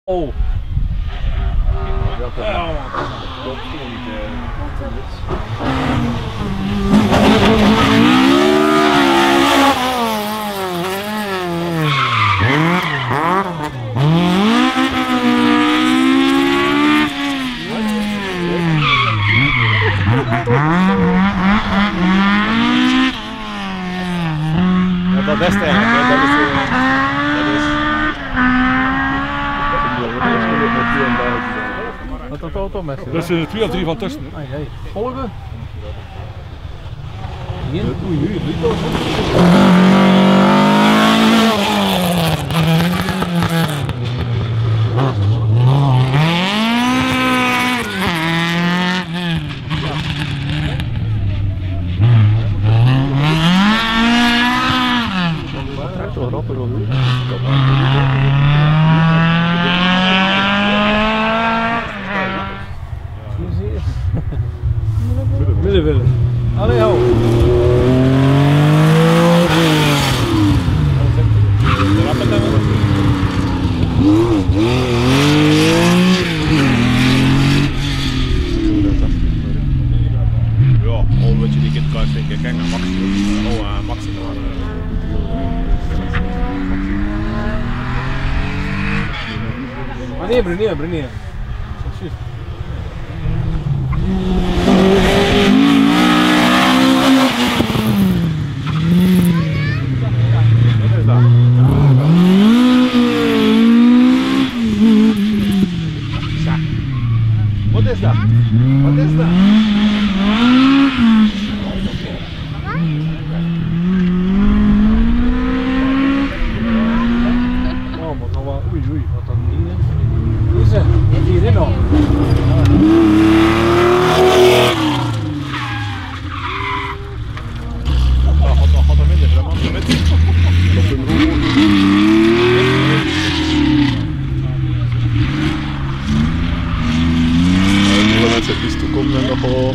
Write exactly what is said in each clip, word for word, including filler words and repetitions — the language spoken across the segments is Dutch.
Oh. Dat is Ja, ja, dat is het eigenlijk. Ja, dat is, uh, dat is... Wat dat auto met je? Dat is er twee of drie van tussen. Ai, ai. Volgen. Hier. Oei, oei, oei. Toch rapper hoor. Willen, willen. Allee, hou. Ja, al wat je die kind kan denken, kijk naar Max. Oh, uh, Max is er. Wanneer, Brunier, Brunier. Wat is dat? Wat is dat? Wat is dat? Oh, maar nou wel, oei, oei, wat dan hier? Hier is het, hierin nog. Had er minder, dat man met. Op een roer. De mensen die toekomen en nog wel.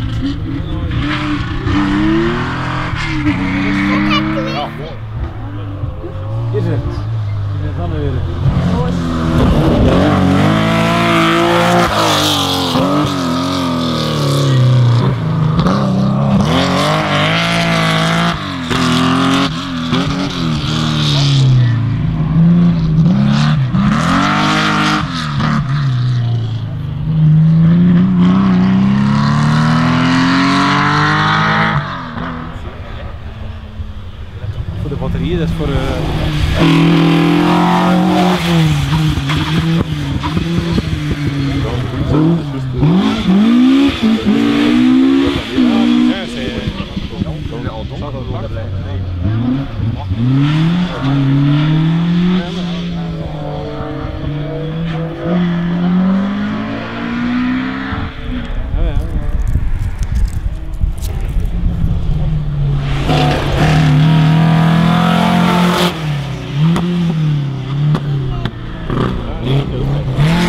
Ja, mooi. Hier is het. Hier is het dan weer. Voor de batterieën, dat is voor... Uh... Ja,